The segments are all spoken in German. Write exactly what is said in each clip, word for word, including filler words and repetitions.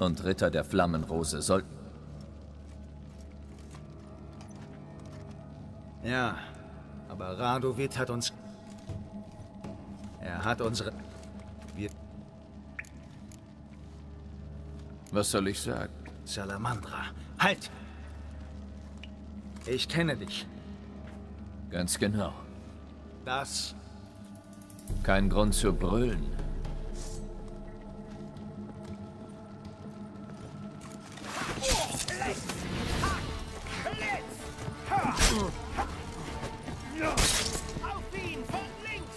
Und Ritter der Flammenrose sollten... Ja, aber Radovid hat uns... Er hat unsere... Wir... Was soll ich sagen? Salamandra. Halt! Ich kenne dich. Ganz genau. Das... Kein Grund zu brüllen. Auf ihn von links!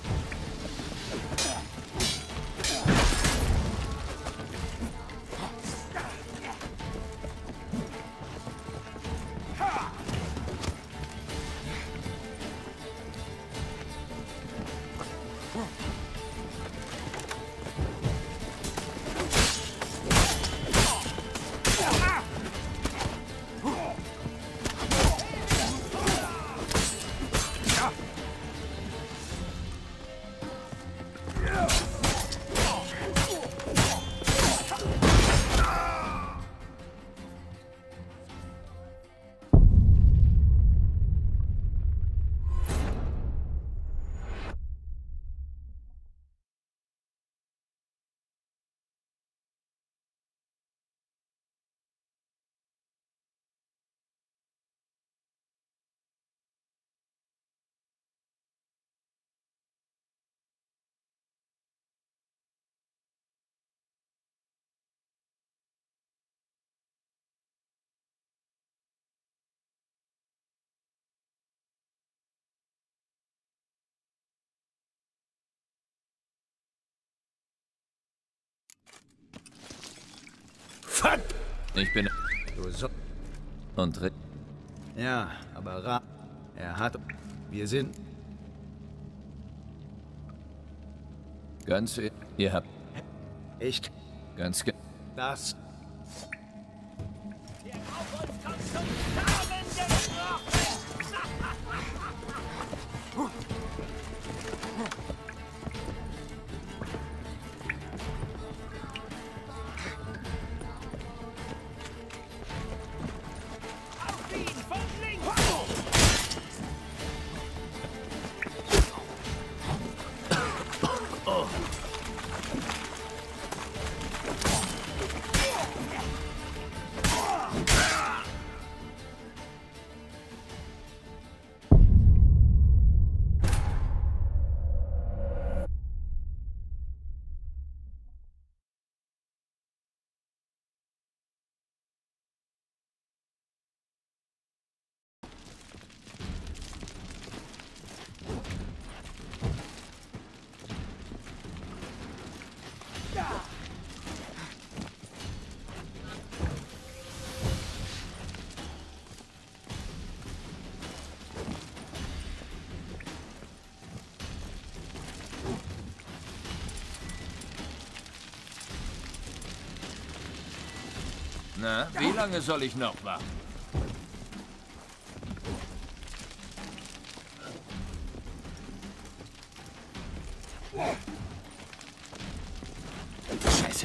Ich bin... Du so... Und Ritter... Ja, aber Ra... Er hat... Wir sind... Ganz... Ihr habt... Ich... Ganz... Ge Das... Der auf uns kommt zum Sterben gesprochen! Auf ihn von links! Na, wie lange soll ich noch warten? Scheiße.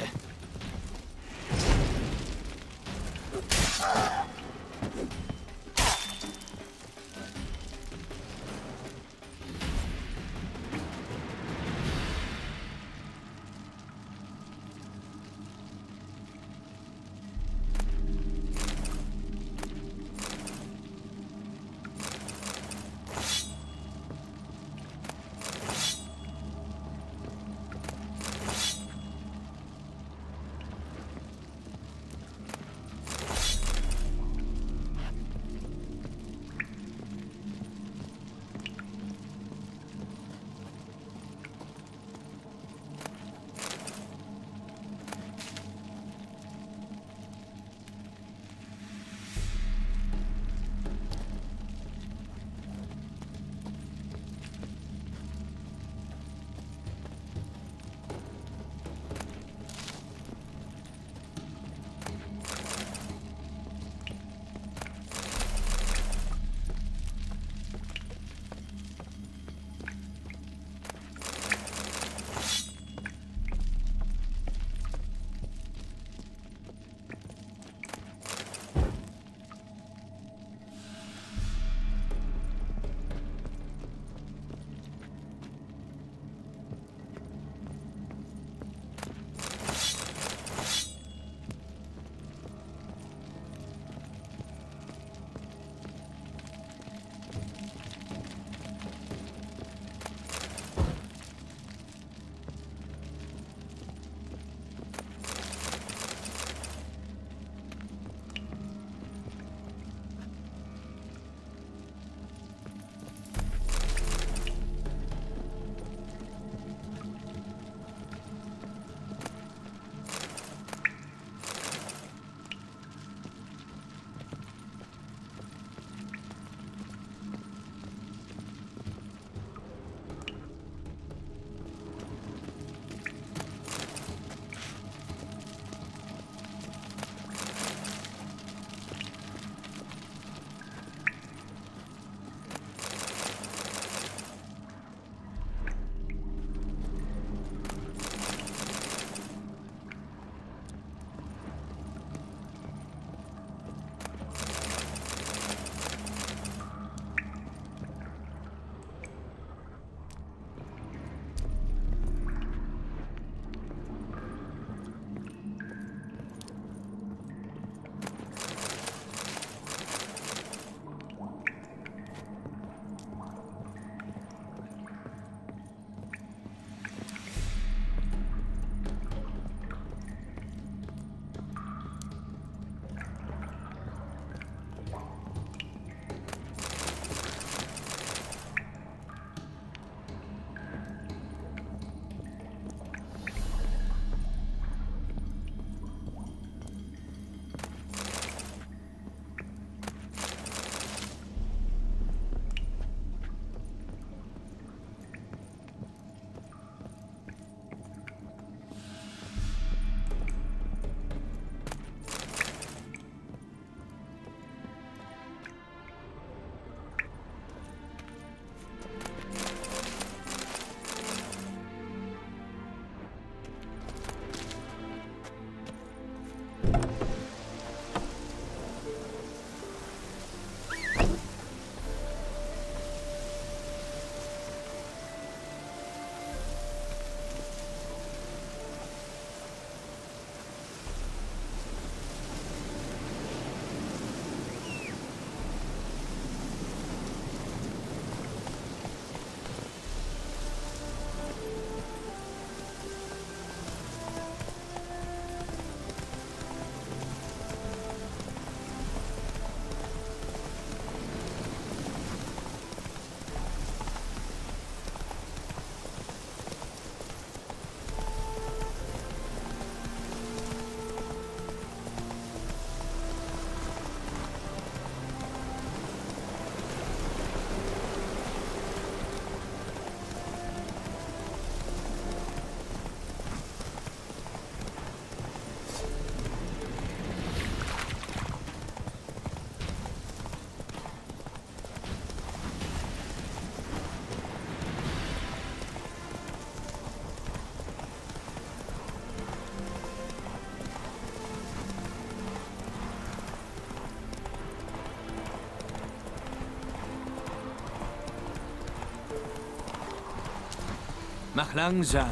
Mach langsam.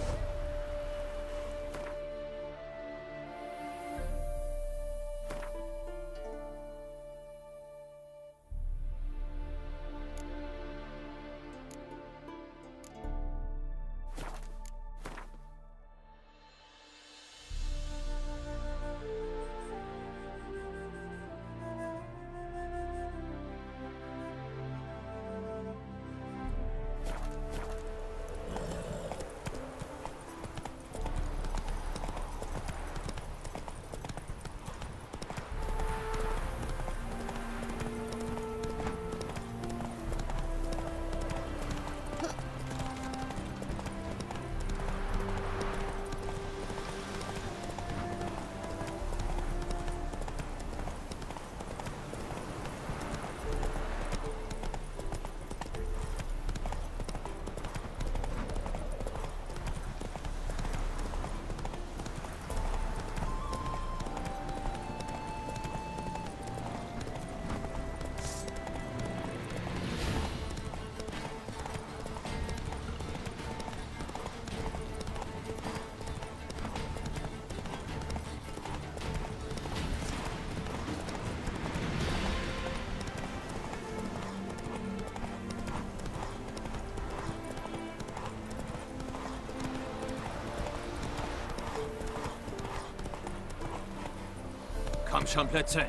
Komm schon, Plätze.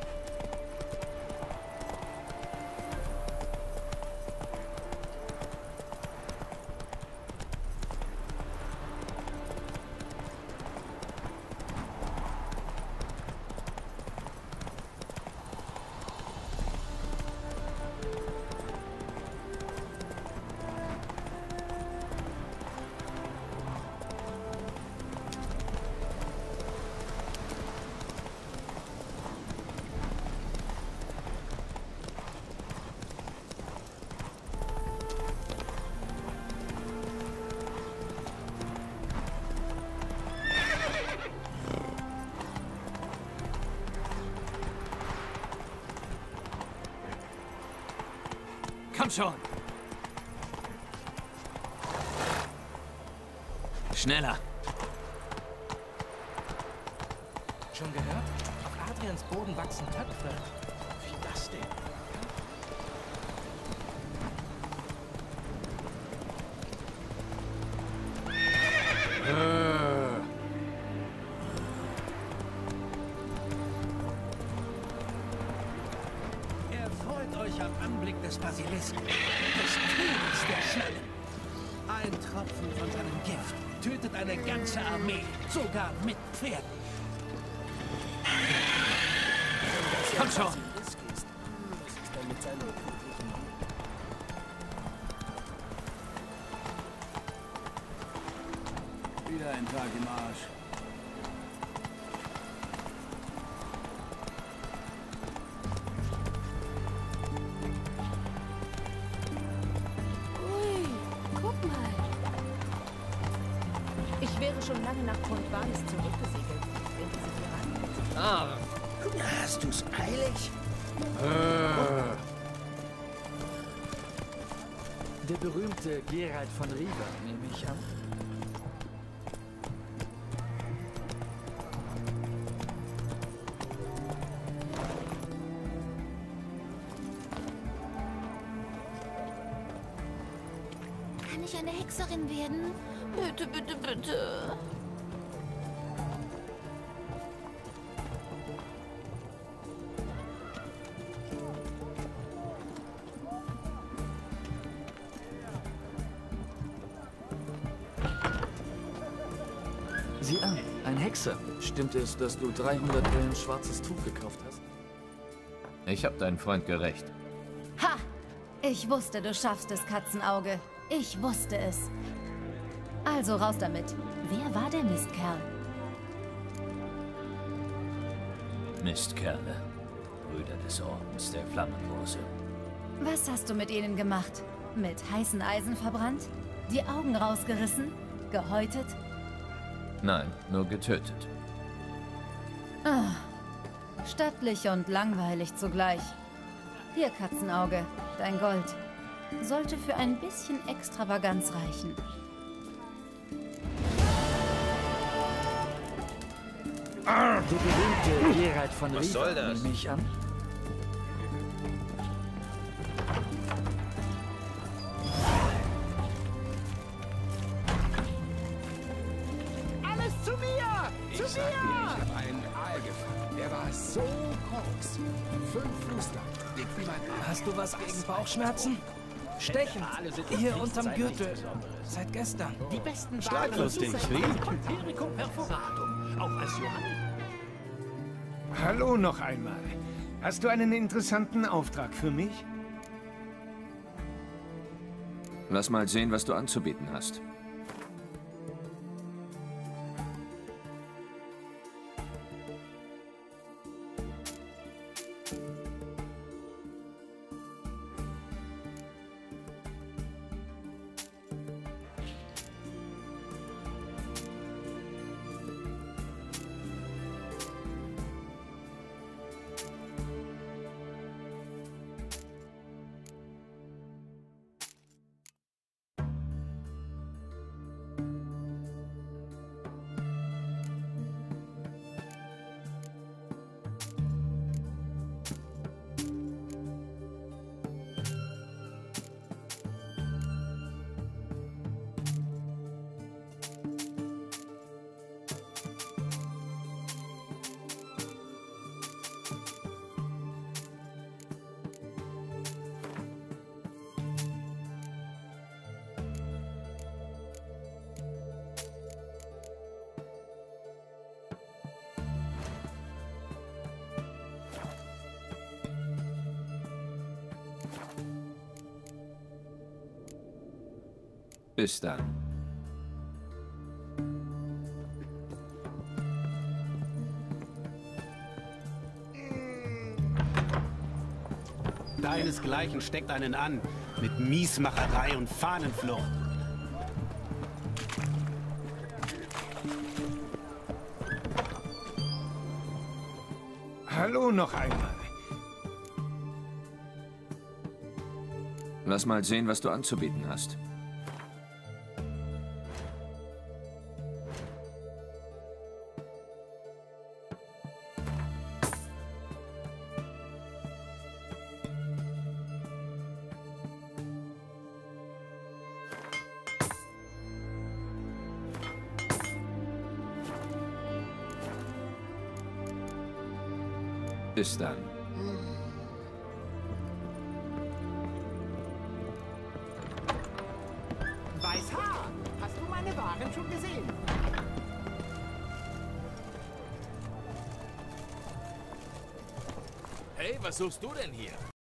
Komm schon! Schneller! Schon gehört? Auf Adrians Boden wachsen Töpfe. Wie das denn? Erfreut euch am Anblick des Basilisken, des Königs der Schnellen. Ein Tropfen von seinem Gift tötet eine ganze Armee, sogar mit Pferden. Komm schon! Wieder ein Tag im Arsch. Ui, guck mal. Ich wäre schon lange nach Pont Valis zurückgesegelt, wenn diese Piraten... Ah! Hast du's eilig? Der berühmte Geralt von Riva, nehme ich an. Kann ich eine Hexerin werden? Bitte, bitte, bitte. Sieh an, ein Hexer. Stimmt es, dass du dreihundert Wellen schwarzes Tuch gekauft hast? Ich hab deinen Freund gerecht. Ha! Ich wusste, du schaffst es, Katzenauge. Ich wusste es. Also raus damit. Wer war der Mistkerl? Mistkerle. Brüder des Ordens der Flammenrose. Was hast du mit ihnen gemacht? Mit heißen Eisen verbrannt? Die Augen rausgerissen? Gehäutet? Nein, nur getötet. Ah, stattlich und langweilig zugleich. Hier, Katzenauge, dein Gold. Sollte für ein bisschen Extravaganz reichen. Der berühmte Gerald von Was soll Riva, das? nehme ich an. Alles zu mir! Zu mir! Ich habe einen Aal gefangen. Der war so groß. Fünf Fuß lang. Dick wie mein Arm. Hast du was gegen Bauchschmerzen? Stechend. Hier unterm Gürtel. Seit gestern. Die besten Streitlustig, wie? Empirikum perforatum. Auch als Johann. Hallo noch einmal. Hast du einen interessanten Auftrag für mich? Lass mal sehen, was du anzubieten hast. Bis dann. Deinesgleichen steckt einen an. Mit Miesmacherei und Fahnenflucht. Hallo noch einmal. Lass mal sehen, was du anzubieten hast. Bis dann. Weißhaar, hast du meine Waren schon gesehen? Hey, was suchst du denn hier?